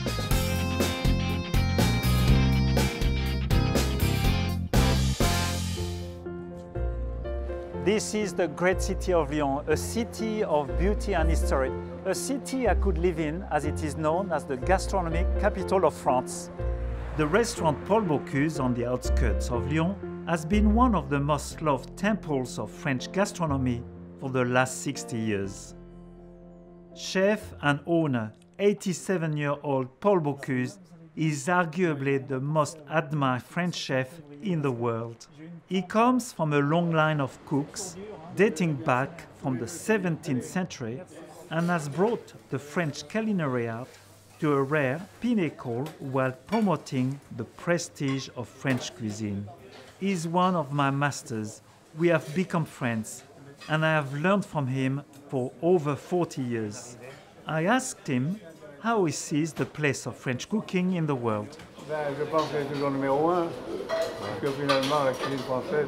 This is the great city of Lyon, a city of beauty and history, a city I could live in as it is known as the gastronomic capital of France. The restaurant Paul Bocuse on the outskirts of Lyon has been one of the most loved temples of French gastronomy for the last 60 years. Chef and owner, 87-year-old Paul Bocuse is arguably the most admired French chef in the world. He comes from a long line of cooks dating back from the 17th century and has brought the French culinary art to a rare pinnacle while promoting the prestige of French cuisine. He is one of my masters. We have become friends, and I have learned from him for over 40 years. I asked him how he sees the place of French cooking in the world. Je pense que c'est toujours numéro un, parce que finalement la cuisine française,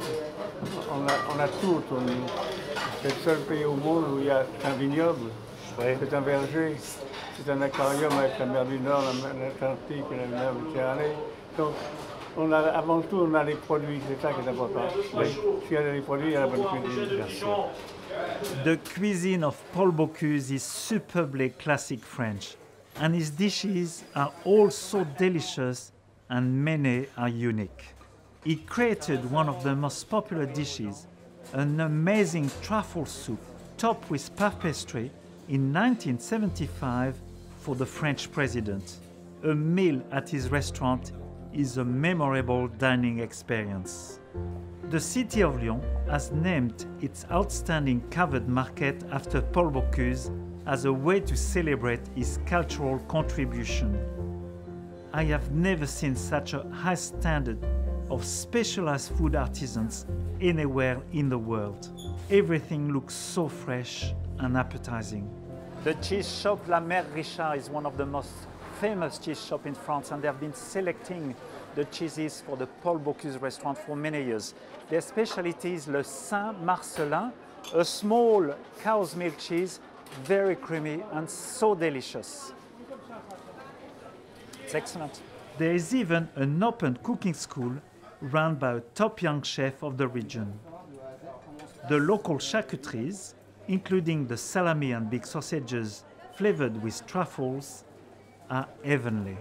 on a tout autour de nous. C'est le seul pays au monde où il y a un vignoble, c'est un verger, c'est un aquarium avec la mer du Nord, l'Atlantique et la mer Méditerranée. Donc avant tout, on a les produits, c'est ça qui est important. S'il y a des produits, il y a la bonne cuisine. The cuisine of Paul Bocuse is superbly classic French, and his dishes are all so delicious and many are unique. He created one of the most popular dishes, an amazing truffle soup topped with puff pastry in 1975 for the French president. A meal at his restaurant is a memorable dining experience. The city of Lyon has named its outstanding covered market after Paul Bocuse as a way to celebrate his cultural contribution. I have never seen such a high standard of specialized food artisans anywhere in the world. Everything looks so fresh and appetizing. The cheese shop La Mère Richard is one of the most famous cheese shops in France, and they have been selecting the cheeses for the Paul Bocuse restaurant for many years. Their specialty is le Saint-Marcellin, a small cow's milk cheese, very creamy and so delicious. It's excellent. There is even an open cooking school run by a top young chef of the region. The local charcuteries, including the salami and big sausages flavored with truffles, are heavenly.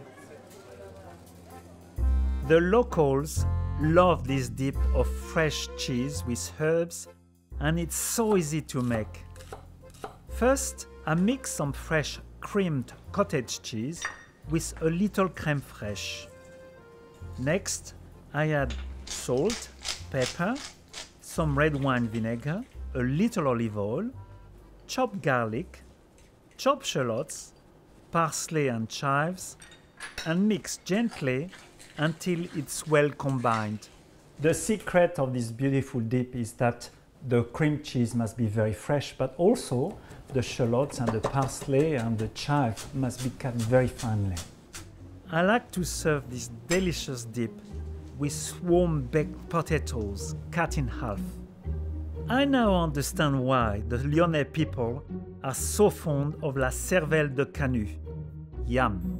The locals love this dip of fresh cheese with herbs, and it's so easy to make. First, I mix some fresh creamed cottage cheese with a little crème fraîche. Next, I add salt, pepper, some red wine vinegar, a little olive oil, chopped garlic, chopped shallots, parsley and chives, and mix gently until it's well combined. The secret of this beautiful dip is that the cream cheese must be very fresh, but also the shallots and the parsley and the chive must be cut very finely. I like to serve this delicious dip with warm baked potatoes cut in half. I now understand why the Lyonnais people are so fond of la cervelle de canut. Yum!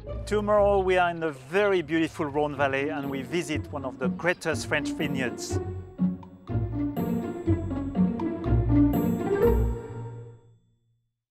Tomorrow we are in the very beautiful Rhône Valley and we visit one of the greatest French vineyards.